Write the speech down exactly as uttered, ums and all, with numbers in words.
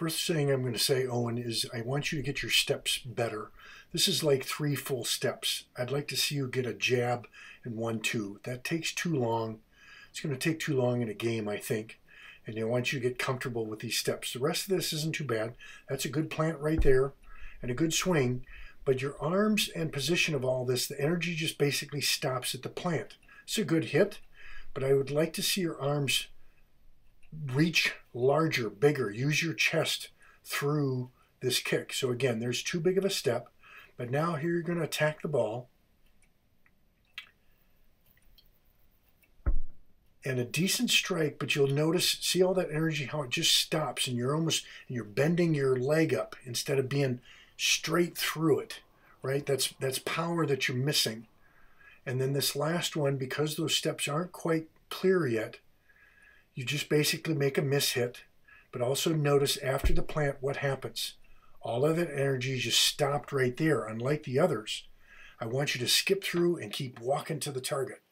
First thing I'm going to say, Owen, is I want you to get your steps better. This is like three full steps. I'd like to see you get a jab and one, two. That takes too long. It's going to take too long in a game, I think. And I want you to get comfortable with these steps. The rest of this isn't too bad. That's a good plant right there and a good swing. But your arms and position of all this, the energy just basically stops at the plant. It's a good hit, but I would like to see your arms reach larger, bigger. Use your chest through this kick. So again, there's too big of a step, but now here you're going to attack the ball. And a decent strike, but you'll notice, see all that energy, how it just stops, and you're almost, and you're bending your leg up instead of being straight through it, right? That's, that's power that you're missing. And then this last one, because those steps aren't quite clear yet, you just basically make a miss hit, but also notice after the plant what happens. All of that energy just stopped right there. Unlike the others, I want you to skip through and keep walking to the target.